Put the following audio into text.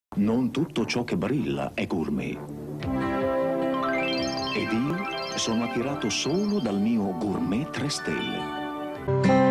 Non tutto ciò che brilla è gourmet. Ed io sono attirato solo dal mio gourmet 3 stelle.